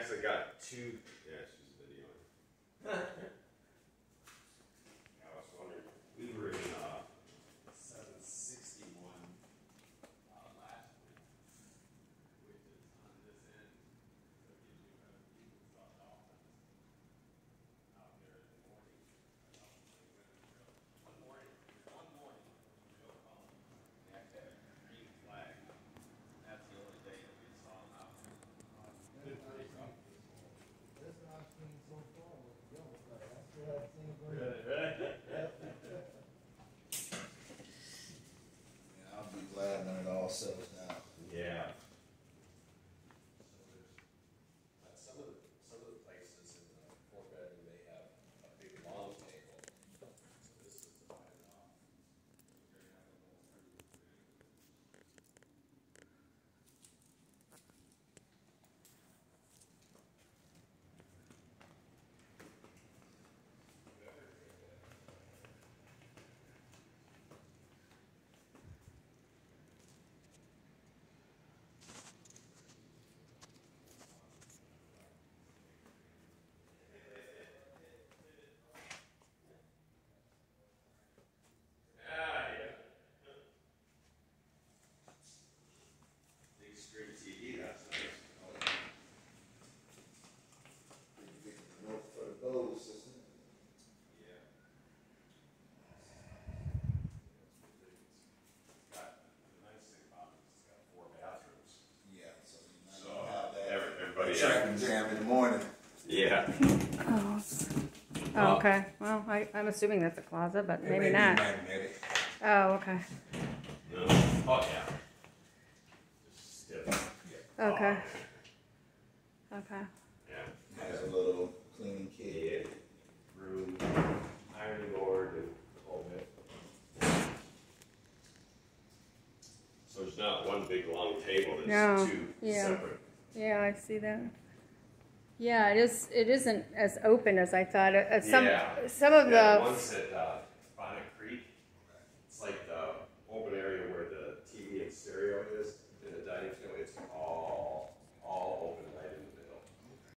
actually got two. Yeah, she's videoing. I was wondering. We were in 761 last week, which is on this end. So it gives you a better view of the dolphins out there in the morning. One morning, real calm. They actually had a green flag. That's the only day that we saw them out there. Been pretty rough this whole. That's what I've seen so far with the yellow flag. I still haven't seen green. Really? Yeah, I'll be glad when it all settles down. Yeah. So there's some of the places in the 4-bedroom, they have a big long table. So this is divided off. You're gonna have to go through. Big screen TV, that's nice. Note for the goal system. Yeah. The nice thing about it is it's got 4 bathrooms. Yeah, so you might So have that everybody. traffic jam in the morning. Yeah. Oh. Oh, okay. Well, I'm assuming that's a closet, but It maybe may be not. magnetic. Oh, okay. No. Oh yeah. Just stiff. Okay. Okay. Yeah. Has a little cleaning kit. Yeah. Room, ironing board, and the whole bit. So there's not one big long table. There's No. two Yeah. separate. Yeah, I see that. Yeah, it is. It isn't as open as I thought. Some Yeah. of Yeah, the one said